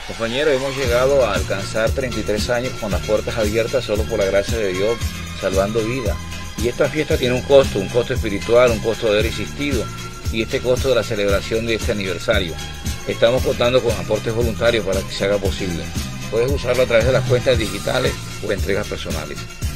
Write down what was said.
Compañeros, hemos llegado a alcanzar 33 años con las puertas abiertas solo por la gracia de Dios, salvando vidas. Y esta fiesta tiene un costo espiritual, un costo de haber existido y este costo de la celebración de este aniversario. Estamos contando con aportes voluntarios para que se haga posible. Puedes usarlo a través de las cuentas digitales o entregas personales.